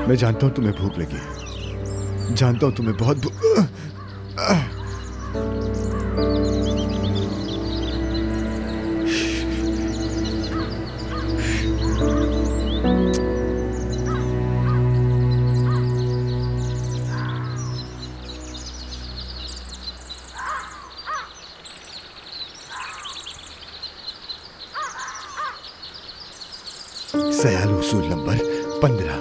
मैं जानता हूं तुम्हें भूख लगी है, जानता हूं तुम्हें बहुत भूख। सयाल उसूल नंबर 15।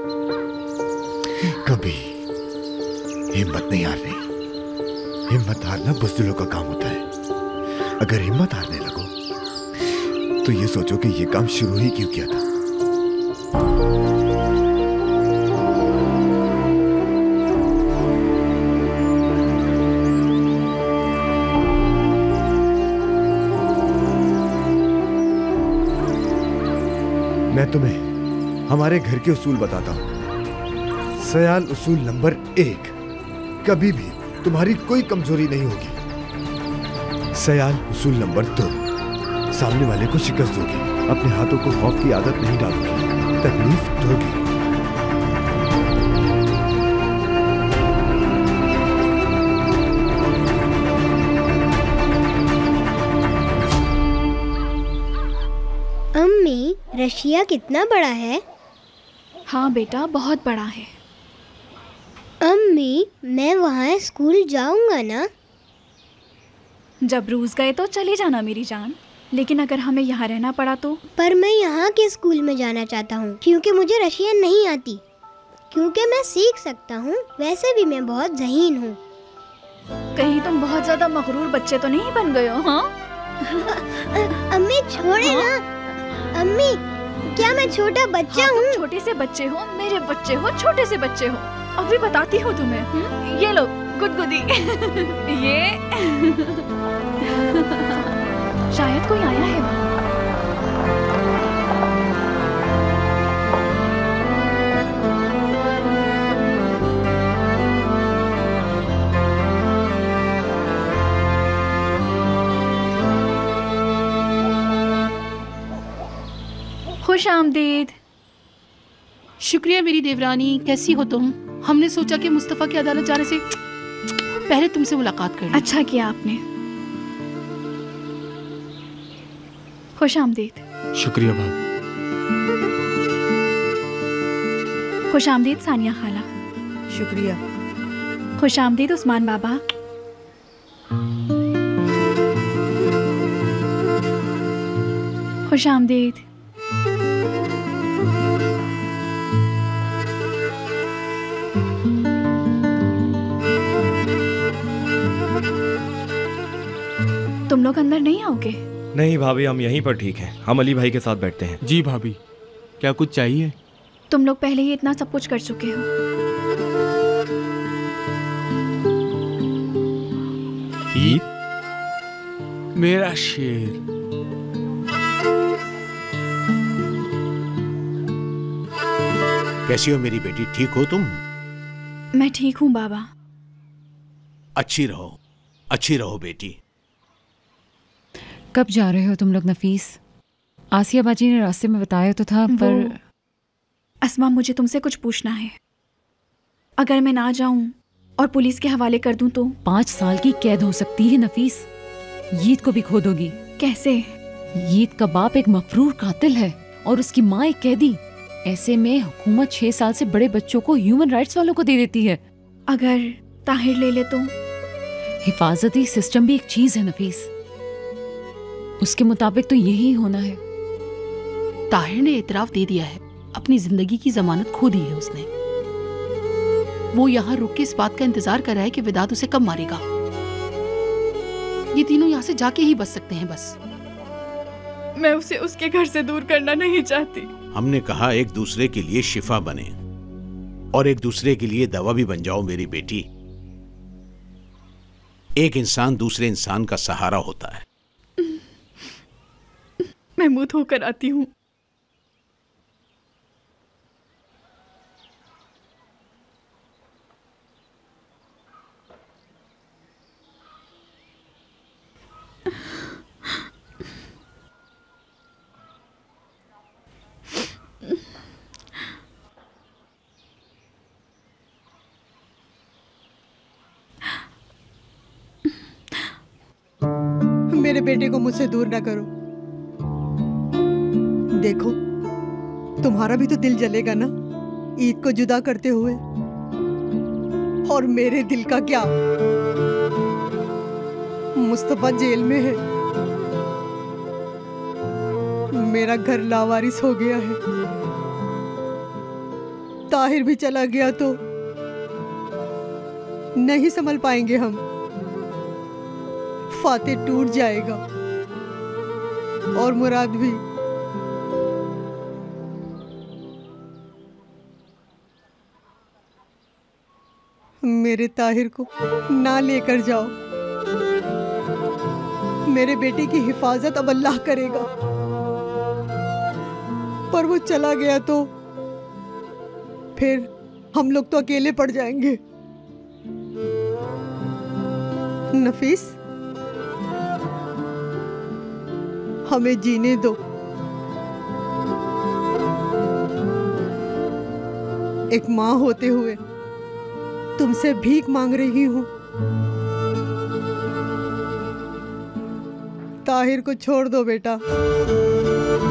कभी हिम्मत नहीं हारनी। हिम्मत हारना बुज़दिलों का काम होता है। अगर हिम्मत हारने लगो तो ये सोचो कि ये काम शुरू ही क्यों किया था। मैं तुम्हें हमारे घर के उसूल बताता हूं। सयाल उसूल नंबर 1, कभी भी तुम्हारी कोई कमजोरी नहीं होगी। सयाल उसूल नंबर 2, सामने वाले को शिकस्त दोगी, अपने हाथों को खौफ की आदत नहीं डालोगी, तकलीफ दोगी। अम्मी, रशिया कितना बड़ा है? हाँ बेटा, बहुत बड़ा है। अम्मी, मैं वहाँ स्कूल जाऊँगा ना? जब रूस गए तो चली जाना मेरी जान, लेकिन अगर हमें यहाँ रहना पड़ा तो? पर मैं यहाँ के स्कूल में जाना चाहता हूँ, क्योंकि मुझे रशियन नहीं आती। क्योंकि मैं सीख सकता हूँ, वैसे भी मैं बहुत ज़हीन हूँ। कहीं तुम बहुत ज़्यादा मगरूर बच्चे तो नहीं बन गए हो? हाँ? अम्मी छोड़े ना। अम्मी, क्या मैं छोटा बच्चा हूँ? तुम छोटे से बच्चे हो, मेरे बच्चे हो, छोटे से बच्चे हो। अभी बताती हूँ तुम्हें। ये लो गुदगुदी। ये शायद कोई आया है वहाँ। खुश आमदीद। शुक्रिया मेरी देवरानी, कैसी हो तुम? हमने सोचा कि मुस्तफ़ा की अदालत जाने से पहले तुमसे मुलाकात कर लें। अच्छा किया आपने। खुश आमदीद। शुक्रिया भाभी। खुश आमदीद सानिया खाला। शुक्रिया। खुश आमदीद उस्मान बाबा। खुश आमदीद। तुम लोग अंदर नहीं आओगे? नहीं भाभी, हम यहीं पर ठीक हैं। हम अली भाई के साथ बैठते हैं। जी भाभी, क्या कुछ चाहिए? तुम लोग पहले ही इतना सब कुछ कर चुके हो। ईद मेरा शेर। कैसी हो मेरी बेटी, ठीक हो तुम? मैं ठीक हूँ बाबा। अच्छी रहो बेटी। कब जा रहे हो तुम लोग नफीस? आसिया बाजी ने रास्ते में बताया तो था, पर अस्मा, मुझे तुमसे कुछ पूछना है। अगर मैं ना जाऊं और पुलिस के हवाले कर दूं तो? 5 साल की कैद हो सकती है नफीस। यीद को भी खो दोगी। कैसे? यीद का बाप एक मफरूर कातिल है और उसकी माँ एक कैदी। ऐसे में हुकूमत 6 साल से बड़े बच्चों को ह्यूमन राइट्स वालों को दे देती है। अगर ताहिर ले ले तो? हिफाजती सिस्टम भी एक चीज है नफीस, उसके मुताबिक तो यही होना है। ताहिर ने इतराफ दे दिया है, अपनी जिंदगी की जमानत खो दी है उसने। वो यहाँ रुक के इस बात का इंतजार कर रहा है कि विदात उसे कब मारेगा। ये तीनों यहाँ से जाके ही बच सकते हैं बस। मैं उसे उसके घर से दूर करना नहीं चाहती। हमने कहा एक दूसरे के लिए शिफा बने और एक दूसरे के लिए दवा भी बन जाओ मेरी बेटी। एक इंसान दूसरे इंसान का सहारा होता है। मैं मुंह धोकर आती हूँ। मेरे बेटे को मुझसे दूर ना करो। देखो, तुम्हारा भी तो दिल जलेगा ना ईद को जुदा करते हुए। और मेरे दिल का क्या? मुस्तफा जेल में है, मेरा घर लावारिस हो गया है, ताहिर भी चला गया तो नहीं संभल पाएंगे हम। फातेह टूट जाएगा और मुराद भी। मेरे ताहिर को ना लेकर जाओ। मेरे बेटे की हिफाजत अब अल्लाह करेगा, पर वो चला गया तो फिर हम लोग तो अकेले पड़ जाएंगे। नफीस, हमें जीने दो। एक माँ होते हुए तुमसे भीख मांग रही हूँ। ताहिर को छोड़ दो बेटा।